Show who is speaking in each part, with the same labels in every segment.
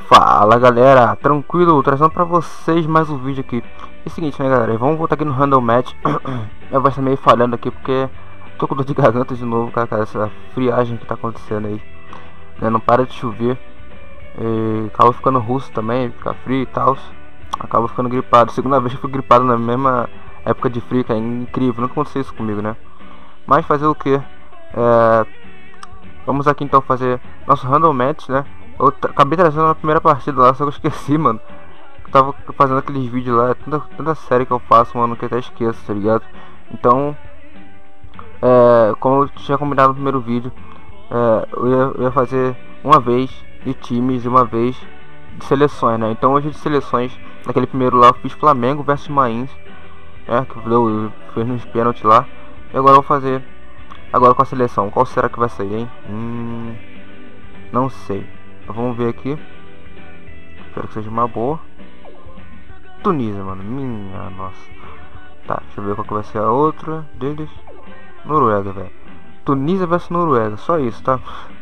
Speaker 1: Fala galera, tranquilo, trazendo pra vocês mais um vídeo aqui. É o seguinte, né galera, vamos voltar aqui no Random Match. Eu vou estar meio falhando aqui porque tô com dor de garganta de novo, cara, essa friagem que tá acontecendo aí, né? Não para de chover e acaba ficando russo também, fica frio e tal. Acaba ficando gripado, segunda vez que eu fui gripado na mesma época de frio, cara, é incrível, nunca aconteceu isso comigo, né? Mas fazer o que? Vamos aqui então fazer nosso Random Match, né? Eu acabei trazendo na primeira partida lá, só que eu esqueci, mano. Eu tava fazendo aqueles vídeos lá, tanta série que eu faço, mano, que eu até esqueço, tá ligado? Então, como eu tinha combinado no primeiro vídeo, eu ia fazer uma vez de times e uma vez de seleções, né? Então hoje de seleções, naquele primeiro lá eu fiz Flamengo versus Mainz, que eu fiz nos pênaltis lá. E agora eu vou fazer agora com a seleção. Qual será que vai sair, hein? Não sei. Vamos ver aqui. Espero que seja uma boa. Tunísia, mano. Minha nossa. Tá, deixa eu ver qual que vai ser a outra deles. Noruega, velho. Tunísia versus Noruega. Só isso, tá?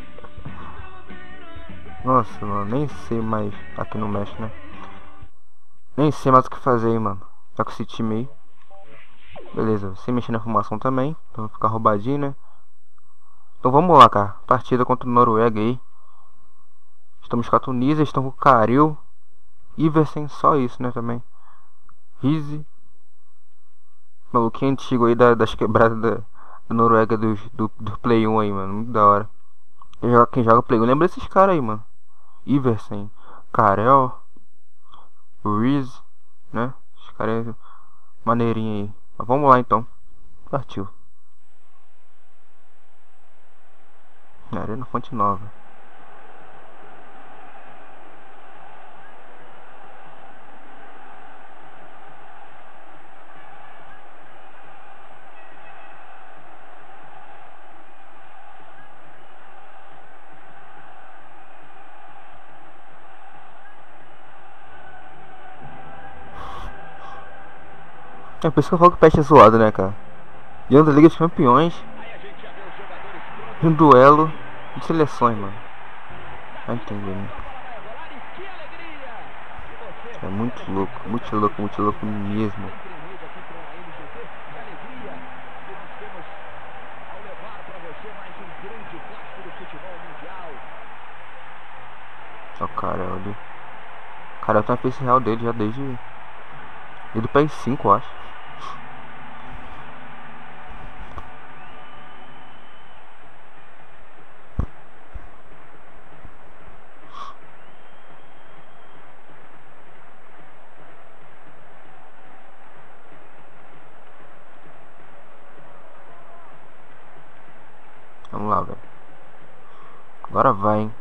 Speaker 1: Nossa, mano. Nem sei mais. Aqui no México, né? Nem sei mais o que fazer aí, mano. Tá com esse time aí. Beleza. Sem mexer na formação também. Pra não ficar roubadinho, né? Então vamos lá, cara. Partida contra a Noruega aí. Estamos com a Tunísia, estamos com o Caril, Iversen, só isso, né, também. Rize, maluquinho antigo aí das quebradas da Noruega do Play 1 aí, mano, muito da hora. Quem joga Play 1 lembra desses caras aí, mano. Iversen, Karel, Rize, né, esses caras maneirinho aí. Mas vamos lá então, partiu. Arena Fonte Nova. É por isso que eu falo que o Peste é zoado, né, cara? E da Liga dos Campeões, um duelo de seleções, mano. Tá entendendo? É muito louco mesmo. Olha o cara ali. O cara tem a face real dele já desde o PS5, eu acho. Vamos lá, velho. Agora vai, hein.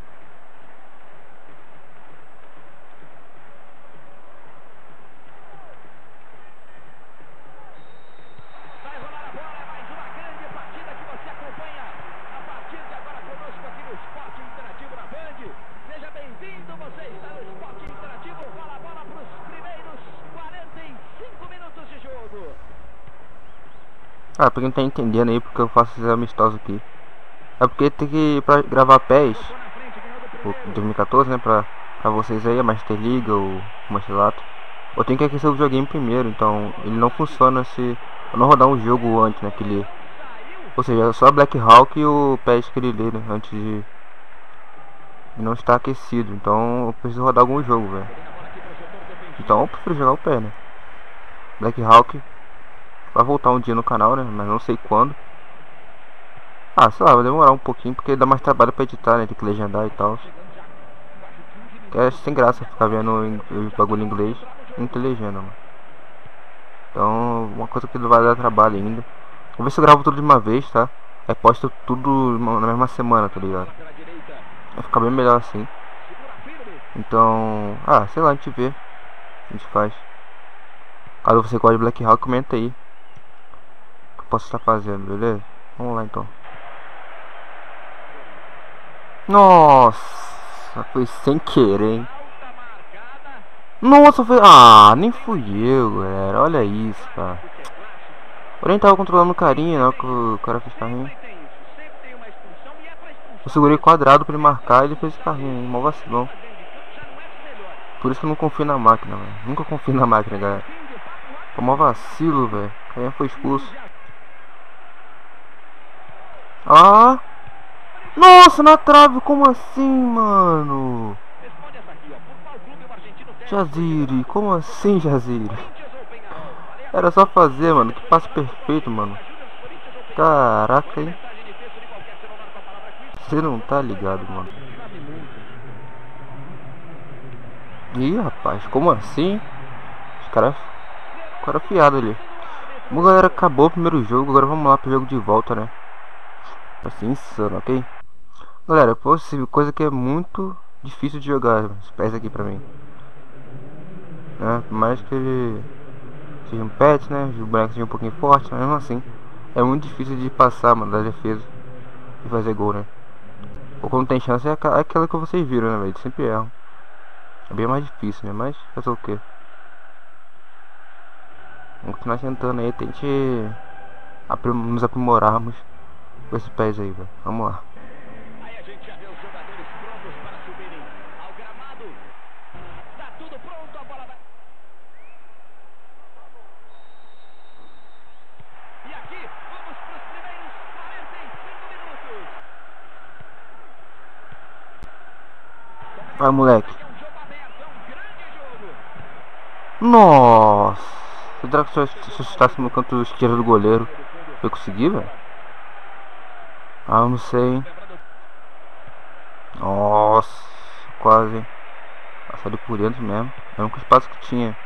Speaker 1: Ah, pra quem não tá entendendo aí porque eu faço esses amistosos aqui. É porque tem que, pra gravar PES, o 2014, né, pra vocês aí, a Master League ou o Machelato, eu tenho que aquecer o videogame primeiro, então ele não funciona se eu não rodar um jogo antes, né, que ele... Ou seja, só a Black Hawk e o PES que ele lê, né, antes de não estar aquecido, então eu preciso rodar algum jogo, velho. Então eu prefiro jogar o PES, né. Black Hawk vai voltar um dia no canal, né, mas não sei quando. Ah, sei lá, vai demorar um pouquinho porque dá mais trabalho pra editar, né? Tem que legendar e tal. Que é sem graça ficar vendo o bagulho em inglês e não ter legenda, mano. Então, uma coisa que não vai dar trabalho ainda. Vou ver se eu gravo tudo de uma vez, tá? Aí posto tudo na mesma semana, tá ligado? Vai ficar bem melhor assim. Então, sei lá, a gente vê. A gente faz. Caso você goste de Black Hawk, comenta aí o que eu posso estar fazendo, beleza? Vamos lá então. Nossa, foi sem querer, hein? Nossa, foi... Ah, nem fui eu, galera. Olha isso, cara. Eu nem tava controlando o carinha, né? Que o cara fez carrinho. Eu segurei quadrado pra ele marcar e ele fez carrinho, hein? Mó vacilão. Por isso que eu não confio na máquina, velho. Nunca confio na máquina, galera. Foi mó vacilo, velho. Aí foi expulso. Ah! Nossa, na trave, como assim, mano? Jaziri, como assim, Jaziri? Era só fazer, mano. Que passe perfeito, mano. Caraca, hein? Você não tá ligado, mano. Ih, rapaz, como assim? Os caras ficaram afiados ali. Bom, galera, acabou o primeiro jogo. Agora vamos lá pro jogo de volta, né? Assim, insano, ok? Galera, possível, coisa que é muito difícil de jogar os pés aqui pra mim, né? Por mais que ele seja um pet, né? O boneco seja um pouquinho forte, mas mesmo assim é muito difícil de passar, mano, da defesa e fazer gol, né? Ou quando tem chance é aquela que vocês viram, né, velho? Sempre erram. É bem mais difícil, né? Mas fazer o quê? Vamos continuar tentando aí, tente nos aprimorarmos com esses pés aí, velho. Vamos lá. Vai, moleque. Nossa. Será que se eu estasse no canto esquerdo do goleiro eu consegui, velho? Ah, eu não sei, hein? Nossa. Quase, hein? Passar ali por dentro mesmo. É o único espaço que tinha.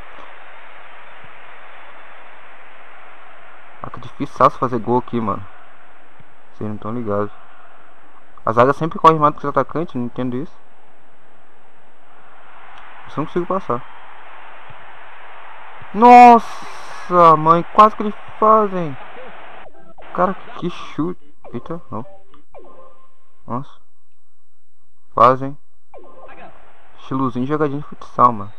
Speaker 1: Ah, que difícil fazer gol aqui, mano. Vocês não estão ligados. A zaga sempre corre mais do que os atacantes, não entendo isso. Eu só não consigo passar. Nossa, mãe, quase que eles fazem. Cara, que chute. Eita, não. Nossa. Fazem. Estilozinho de jogadinha de futsal, mano.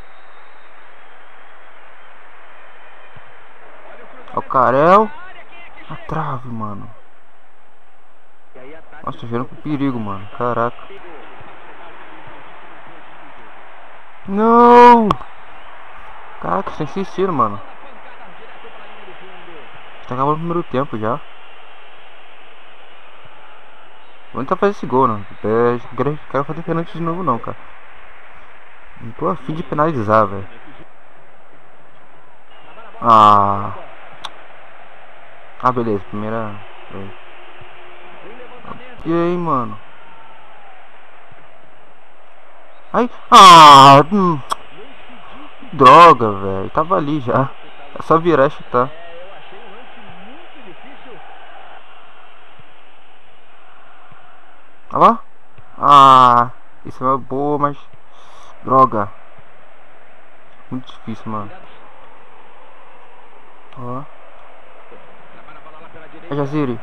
Speaker 1: Ó o Karel. A trave, mano. Nossa, tô vendo pro perigo, mano. Caraca. Não! Caraca, você insistindo, mano. Tá acabando o primeiro tempo já. Vamos tentar fazer esse gol, não. Quero fazer pênalti de novo, não, cara. Não tô afim de penalizar, velho. Ah, beleza. Primeira. E aí, mano? Ai, droga, velho. Tava ali já. É só virar e chutar. Olha lá. Ah, isso é uma boa, mas droga. Muito difícil, mano. Ó. É Jaziri.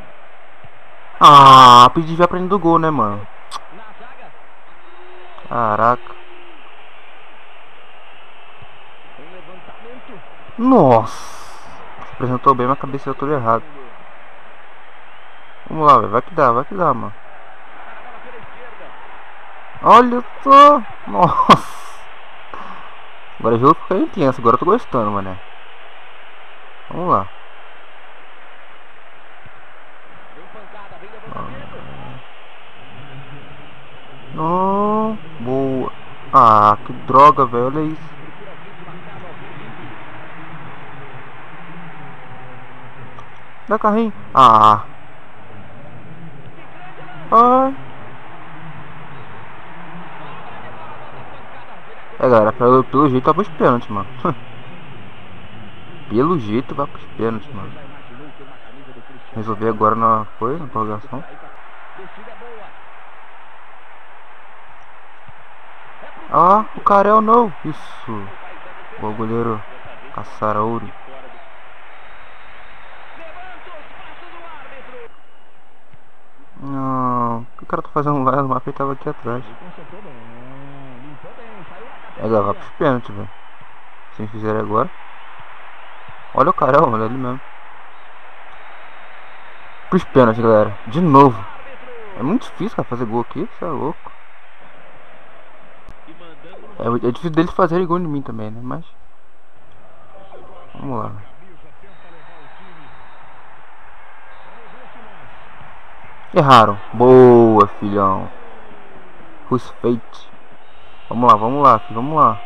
Speaker 1: Ah, pedi já pra do gol, né, mano? Caraca. Nossa. Se apresentou bem, mas cabeceou tudo errado. Vamos lá, velho. Vai que dá, mano. Olha só. Nossa. Agora o jogo fica intenso. Agora eu tô gostando, mané. Vamos lá. Não. Boa. Ah, que droga, velho. Olha isso. Dá carrinho. Ah. Ai. É, galera, pelo jeito vai pros pênaltis, mano. Pelo jeito vai pros pênaltis, mano. Resolver agora na prorrogação. Ah, o Karel não. Isso. O goleiro Caçaraouro. Não. O que o cara tá fazendo lá? O mapa tava aqui atrás. É, vai pros pênaltis, velho. Se fizerem agora. Olha o Karel, olha ali mesmo. Pros pênaltis, galera. De novo. É muito difícil, cara, fazer gol aqui. Você é louco. É difícil deles fazerem gol em mim também, né? Mas vamos lá. Erraram. Boa, filhão. Who's fate? Vamos lá, filho, vamos lá.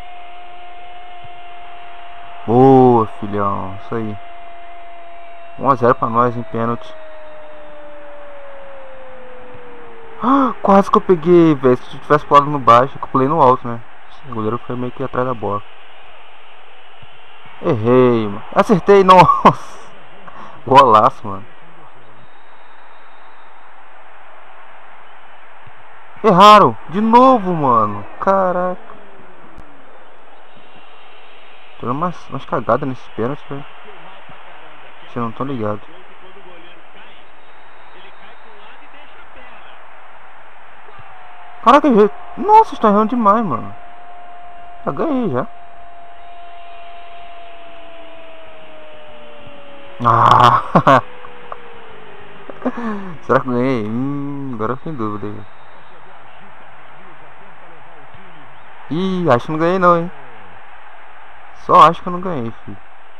Speaker 1: Boa, filhão. Isso aí. 1 a 0 pra nós em pênalti. Quase que eu peguei, velho. Se eu tivesse pulado no baixo, eu pulei no alto, né? O goleiro foi meio que atrás da bola. Errei, mano. Acertei, nossa. Golaço, mano. Erraram. De novo, mano. Caraca. Tô dando umas cagadas nesses pênaltis, velho. Vocês não estão ligados. Caraca, nossa, estão errando demais, mano. Já ganhei já. Ah! Será que eu ganhei? Agora sem dúvida. Ih, acho que não ganhei não, hein. Só acho que eu não ganhei, filho.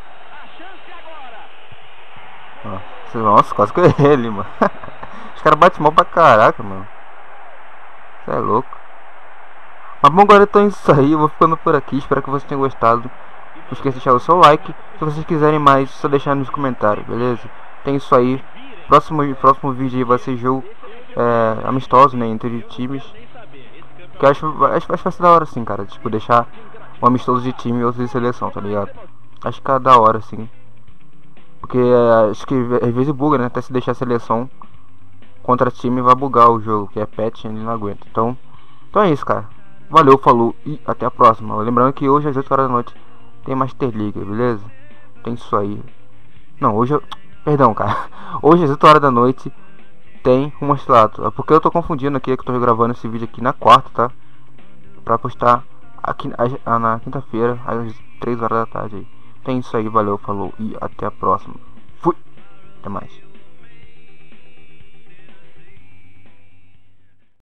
Speaker 1: Nossa, quase que eu errei ali, mano. Os caras batem mal pra caraca, mano. Você é louco. Mas bom, agora então é isso aí. Eu vou ficando por aqui. Espero que vocês tenham gostado. Não esqueça de deixar o seu like. Se vocês quiserem mais, só deixar nos comentários, beleza? Tem isso aí. Próximo vídeo aí vai ser jogo amistoso, né? Entre times. Que eu acho que vai ser da hora assim, cara. Tipo, deixar um amistoso de time e outro de seleção, tá ligado? Acho que é da hora, assim. Porque acho que às vezes buga, né? Até se deixar a seleção contra time vai bugar o jogo, que é patch e ele não aguenta. Então é isso, cara. Valeu, falou e até a próxima. Lembrando que hoje às 8 horas da noite tem Master League, beleza? Tem isso aí. Não, hoje perdão, cara. Hoje às 8 horas da noite tem um mostrado. É porque eu tô confundindo aqui, que eu tô gravando esse vídeo aqui na quarta, tá? Pra postar aqui na quinta-feira às 3 horas da tarde aí. Tem isso aí, valeu, falou e até a próxima. Fui! Até mais.